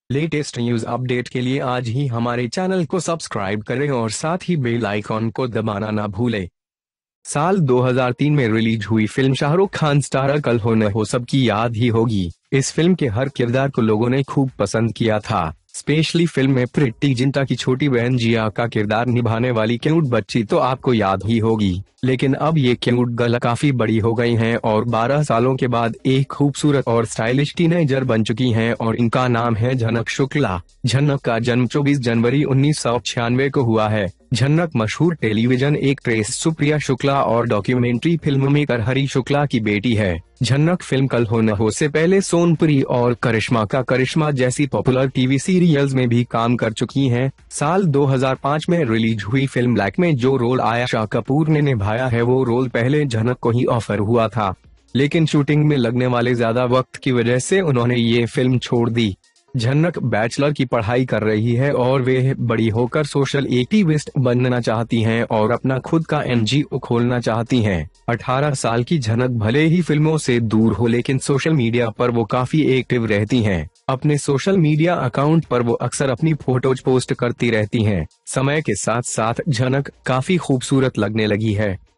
Latest news update के लिए आज ही हमारे चैनल को सब्सक्राइब करें और साथ ही बेल आइकॉन को दबाना ना भूलें। साल 2003 में रिलीज हुई फिल्म शाहरुख खान स्टारर कल हो न हो सबकी याद ही होगी। इस फिल्म के हर किरदार को लोगों ने खूब पसंद किया था। स्पेशली फिल्म में प्रीति जिंटा की छोटी बहन जिया का किरदार निभाने वाली क्यूट बच्ची तो आपको याद ही होगी। लेकिन अब ये क्यूट गर्ल काफी बड़ी हो गई हैं और 12 सालों के बाद एक खूबसूरत और स्टाइलिश टीनेजर बन चुकी हैं और इनका नाम है झनक शुक्ला। झनक का जन्म 24 जनवरी 1996 को हुआ है। झनक मशहूर टेलीविजन एक्ट्रेस सुप्रिया शुक्ला और डॉक्यूमेंट्री फिल्ममेकर हरी शुक्ला की बेटी है। झनक फिल्म कल हो न हो से पहले सोनपुरी और करिश्मा का करिश्मा जैसी पॉपुलर टीवी सीरियल्स में भी काम कर चुकी हैं। साल 2005 में रिलीज हुई फिल्म ब्लैक में जो रोल आयशा कपूर ने निभाया है वो रोल पहले झनक को ही ऑफर हुआ था, लेकिन शूटिंग में लगने वाले ज्यादा वक्त की वजह से उन्होंने ये फिल्म छोड़ दी। झनक बैचलर की पढ़ाई कर रही है और वे बड़ी होकर सोशल एक्टिविस्ट बनना चाहती हैं और अपना खुद का एनजीओ खोलना चाहती हैं। 18 साल की झनक भले ही फिल्मों से दूर हो लेकिन सोशल मीडिया पर वो काफी एक्टिव रहती हैं। अपने सोशल मीडिया अकाउंट पर वो अक्सर अपनी फोटोज पोस्ट करती रहती हैं। समय के साथ साथ झनक काफी खूबसूरत लगने लगी है।